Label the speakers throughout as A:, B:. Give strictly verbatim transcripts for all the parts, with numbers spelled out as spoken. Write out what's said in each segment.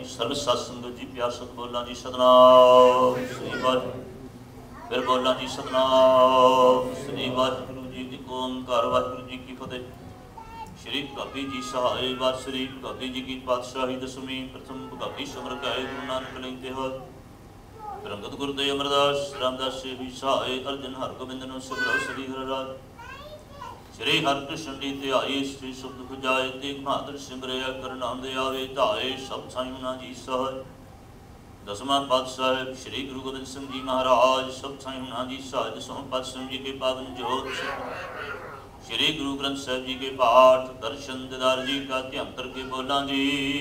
A: सर्व सत्संग जी प्यार सत बोला जी सतनाम श्री वाहिगुरू। फिर बोला जी सतनाम श्री वाहिगुरू जी की ओंकार वाहिगुरू जी की फतेह। श्री भगवती जी सहाय बात श्री भगवती जी की पातशाही दसवीं प्रथम भगवती समर गाय गुरु नानक लेते हो। रंगत गुरुदेव अमरदास रामदास से भी सहाय अर्जन हर गोबिंद नो सिमरो श्री हर राज। श्री हरकृष्ण जी ते आए श्री शब्द खुजाए ते बहादुर सिमरया करना दे आवे ताए सब साइना जी सहाय। दसवां पातशाह श्री गुरु गोबिंद सिंह जी महाराज सब साइना जी सहाय। दसवां पातशाह जी के पावन जोत श्री गुरु ग्रंथ साहिब जी के पाठ दर्शन दीदार जी का ध्यान करके बोला जी।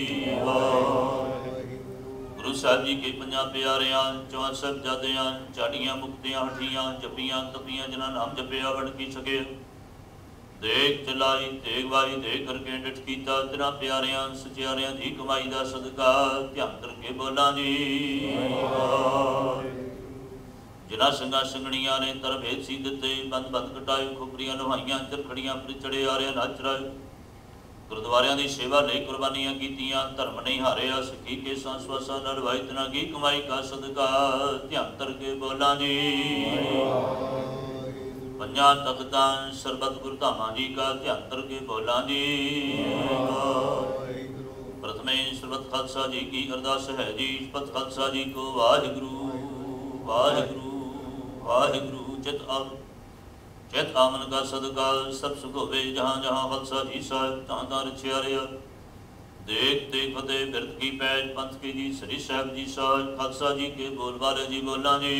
A: गुरु साहिब जी के पंजा प्यारियां चौहान साहिबजादियां झाड़ियां मुक्तियां हठियां जपियां तपियां जिन्हां नाम जपिया वड़ की सके। देख चलाई देख वाई देख करके डिठ कीता तिना प्यारियां सचियारियां दी कमाई दा सदका ध्यान करके बोला जी। जिन्हां संघां संगणियां ने तर भेद सी दिते बंद बंद कटाए खोपरियां नवाइयां चरखड़ियां परिचड़े आरिया नाच राए। गुरुद्वारियां दी सेवा लई कुर्बानियां कीतियां धर्म नहीं हारिया सखी के सांसवासा लड़वाई तिना की कमाई का सदका ध्यान करके बोला जी। पंजा तख्तां सरबत गुरु धामा जी का ध्यान करके बोला जी। प्रथमे सरबत खालसा जी की अरदास है जी। पत खालसा जी को वाहिगुरू वाहिगुरू वाहिगुरू। चित आम चित आमन का सदका सब सुख होवे जहाँ जहाँ खालसा जी साहिब तहाँ तहाँ रछिया रहा। देख देख फतेह बिरत की पैज पंथ की जी श्री साहिब जी साहिब खालसा जी के बोल वाले जी बोला जी।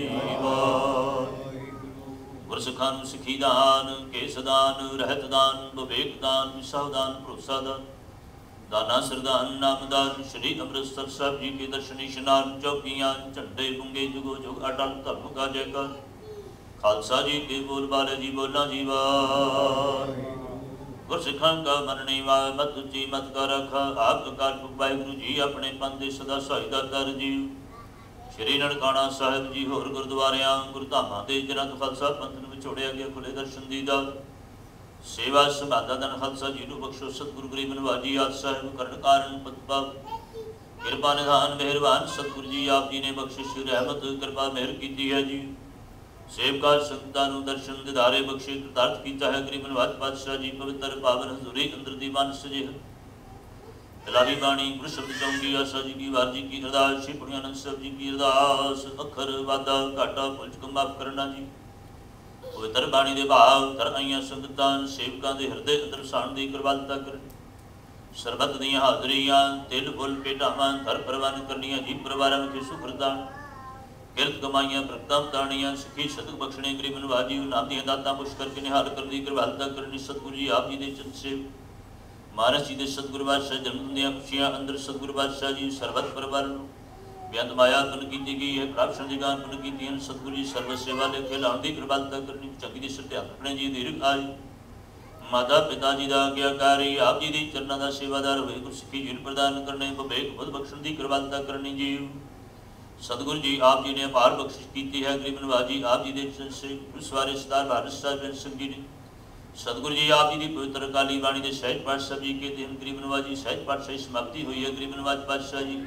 A: गुरसिखां नूं सिखी दान केस दान रहत दान विवेक दान विसाह दान भरोसा दान दाना सरदान नाम दान। श्री अमृतसर साहिब जी के दर्शन इशनान चौकियां झंडे बुंगे जुगो जुग अटल धर्म का जयकार। खालसा जी के बोल बाले जी बोला जी वाह। गुरसिखां का मननी वाह मत उची मत कर रखा आप अकाल पुरख वाहिगुरू जी अपने पंथ दे सदा सहायता कर जी। श्री ननकाना साहिब जी होर गुरुद्वारियां गुरु धामां दे जिन्हां तो खालसा पंथ नूं विछोड़िया गया खुले दर्शन दी दात सेवा संभादा धन खालसा जी नूं बख्शो। सतगुरु गरीब नवाज जी आदि साहिब करण कारण पतपाव कृपा निधान मेहरबान सतगुरु जी आप जी ने बख्शिश रहमत कृपा मेहर की है जी। सेवका संगतां नूं दर्शन दिदारे बख्शे कृतार्थ कीता है। गरीब नवाज पातशाह जी पवित्र पावन हजूरी अंदर दीवान सजे है। लाली बाणी गुरु शब्द चौंगी आशा जी की वार जी की अरदास श्री पुणियानंद साहब जी की अरदास अखर वादा घाटा भुल चुक माफ करना जी। पवित्र बाणी दे भाव तर आईयां संगतां सेवकां दे हिरदे अंदर साण दी कृपालता कर। सरबत दीयां हाजरियां तिल फुल पेटावां धर प्रवान करनियां जी परिवारां विच सुख प्रदान किरत कमाइयां प्रगटां ताणियां सिखी सदक बख्शणे गरीब नवाज जी नाम दियां दातां पुष्कर के निहाल कर दी कृपालता करनी। सतगुरु जी आप जी दे चंद सेव महाराज जी दे सतगुरु बादशाह जन्म दियां खुशियां अंदर सतगुरु बादशाह जी सरबत परिवार बेअंत माया पन की गई है प्राप्शन दिगान पन की सतगुरु जी सर्व सेवा लेखे लाउण दी कृपालता करनी। चंगी दी सत्या अपने जी दीर्घ आयु माता पिता जी का आज्ञाकारी आप जी दी चरणां दा सेवादार होए गुर सिੱਖੀ जी प्रदान करने विवेक बुद्ध बख्शण दी कृपालता करनी जी। सतगुरु जी आप जी ने अपार बख्शिश की है। गरीब नवाज जी आप जी दे सवारे सरदार भारत साहिब बिन सिंह जी ने सतगुरु जी आप जी की पवित्र काली बाणी के सहज पातशाह जी के दिन गरीब नवाज जी सहज पातशाही समाप्ति हुई है। गरीब नवाज पातशाह जी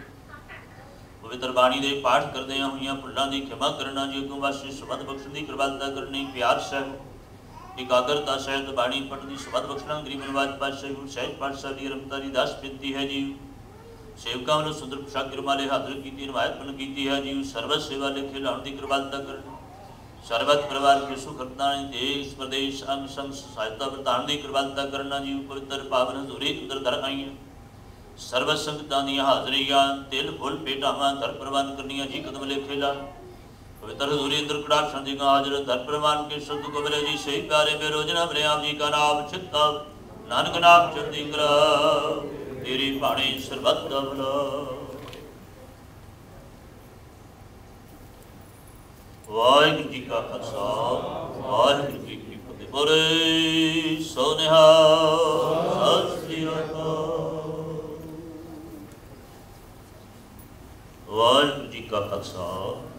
A: पवित्र बाणी के पाठ करदियां हुई भुलों की क्षमा करना जी। अगों वास्ते सुबंध बख्शण की कृपालता करनी प्यार साहब एकाग्रता सहित बाणी पढ़ने की सुबंध बख्शना गरीब नवाज पातशाह गुरु सहज पातशाह की रमतारी दास बेनती है जी। सेवकों वालों सुंदर पोशाक रुमाले हाजिर की रिवायत पन की है जी। सर्वत सेवा लेखे लाने की कृपालता करनी सर्वत परिवार के सुख रत्नाणी देश प्रदेश अंग संग सहायता प्रदान की कृपालता करना जी। पवित्र पावन हजूरी अंदर दर आईयां सर्व संगतां दीयां हाजरियां तिल फुल पेटावां दर प्रवान करनियां जी। कदम लेखे ला पवित्र हजूरी अंदर कड़ाक्षण जी का हाजिर दर प्रवान के शुद्ध कबले जी सही प्यारे मेरो जना मेरे आप जी का नाम चित्ता नानक नाम चढ़ती करा तेरी बाणी सर्बत दा भला। वाहिगुरू जी का खालसा वाहिगुरू जी की फतेह। बोले सो निहाल सत श्री अकाल। वाहिगुरू जी का खालसा